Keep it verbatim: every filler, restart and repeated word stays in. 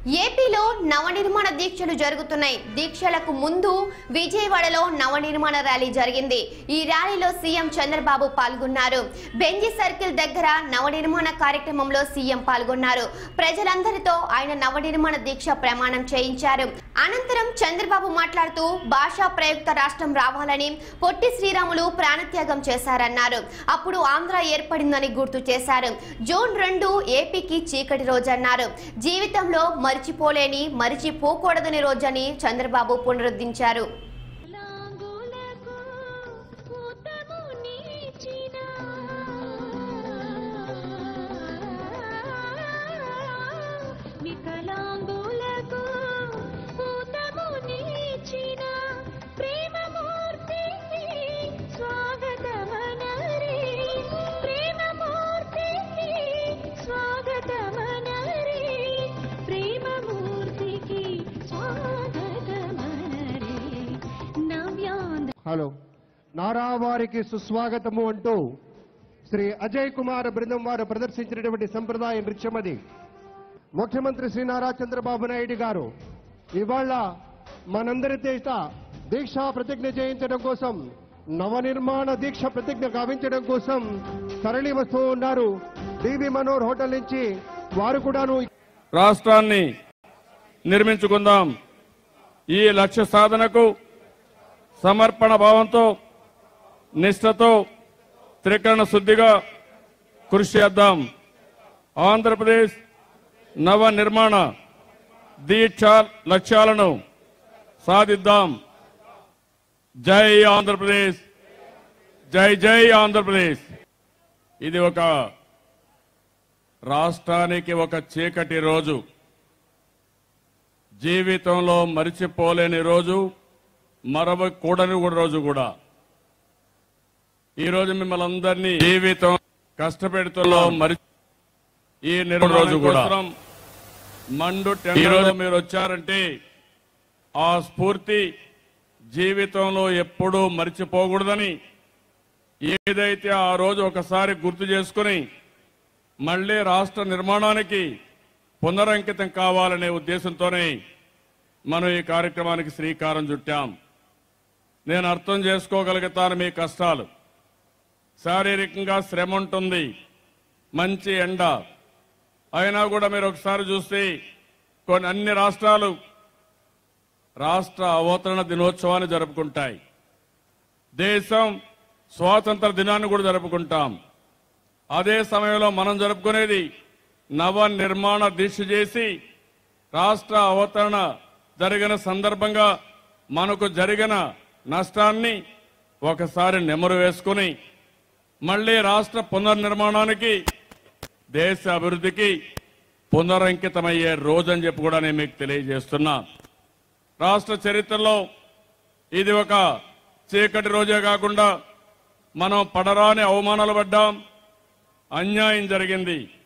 ఏపీలో నవనిర్మాణ దీక్షలు జరుగుతున్నాయి. దీక్షలకు ముందు విజయవాడలో నవనిర్మాణ ర్యాలీ జరిగింది. ఈ ర్యాలీలో సీఎం చంద్రబాబు పాల్గొన్నారు. బెంజ్ సర్కిల్ దగ్గర నవనిర్మాణ కార్యక్రమంలో సీఎం పాల్గొన్నారు. ప్రజలందరితో ఆయన నవనిర్మాణ దీక్ష ప్రమాణం చేయించారు. అనంతరం చంద్రబాబు మాట్లాడుతూ భాషా ప్రయుక్త రాష్ట్రం రావాలని పొట్టి శ్రీరాములు ప్రాణత్యాగం చేశారన్నారు. అప్పుడు ఆంధ్ర ఏర్పడిందని గుర్తు చేశారు. జూన్ రెండు ఏపీకి చీకటి రోజన్నారు. జీవితంలో మరిచిపోలేని మరిచిపోకూడదని రోజని చంద్రబాబు పునరుద్ధరించారు. హలో నారావారికి సుస్వాగతము అంటూ శ్రీ అజయ్ కుమార్ బృందం వారు ప్రదర్శించినటువంటి సంప్రదాయ నృత్యం అది. ముఖ్యమంత్రి శ్రీ నారా చంద్రబాబు నాయుడు గారు ఇవాళ మనందరి చేత దీక్షా ప్రతిజ్ఞ చేయించడం కోసం, నవనిర్మాణ దీక్ష ప్రతిజ్ఞ గావించడం కోసం తరలి వస్తూ ఉన్నారు. డివి మనోహర్ హోటల్ నుంచి వారు కూడాను. రాష్ట్రాన్ని నిర్మించుకుందాం. ఈ లక్ష్య సాధనకు సమర్పణ భావంతో నిష్ఠతో త్రికరణ శుద్ధిగా కృషి చేద్దాం. ఆంధ్రప్రదేశ్ నవ నిర్మాణ దీక్ష లక్ష్యాలను సాధిద్దాం. జై ఆంధ్రప్రదేశ్, జై జై ఆంధ్రప్రదేశ్. ఇది ఒక రాష్ట్రానికి ఒక చీకటి రోజు, జీవితంలో మరిచిపోలేని రోజు, మరవకూడని రోజు కూడా. ఈ రోజు మిమ్మల్ని అందరినీ జీవితం కష్టపెడుతులో మరి ఈ నిర్మాణ రోజు కూడా మండు ఈ రోజు మీరు వచ్చారంటే ఆ స్ఫూర్తి జీవితంలో ఎప్పుడూ మరిచిపోకూడదని, ఏదైతే ఆ రోజు ఒకసారి గుర్తు చేసుకుని మళ్లీ రాష్ట్ర నిర్మాణానికి పునరంకితం కావాలనే ఉద్దేశంతోనే మనం ఈ కార్యక్రమానికి శ్రీకారం చుట్టాం. నేను అర్థం చేసుకోగలుగుతాను మీ కష్టాలు. శారీరకంగా శ్రమ ఉంటుంది, మంచి ఎండ. అయినా కూడా మీరు ఒకసారి చూస్తే కొన్ని అన్ని రాష్ట్రాలు రాష్ట్ర అవతరణ దినోత్సవాన్ని జరుపుకుంటాయి. దేశం స్వాతంత్ర దినాన్ని కూడా జరుపుకుంటాం. అదే సమయంలో మనం జరుపుకునేది నవ నిర్మాణ దీక్ష చేసి రాష్ట్ర అవతరణ జరిగిన సందర్భంగా మనకు జరిగిన నష్టాన్ని ఒకసారి నెమరు వేసుకుని మళ్లీ రాష్ట్ర పునర్నిర్మాణానికి, దేశ అభివృద్ధికి పునరంకితమయ్యే రోజని చెప్పి కూడా నేను మీకు తెలియజేస్తున్నా. రాష్ట్ర చరిత్రలో ఇది ఒక చీకటి రోజే కాకుండా మనం పడరాని అవమానాలు పడ్డాం, అన్యాయం జరిగింది.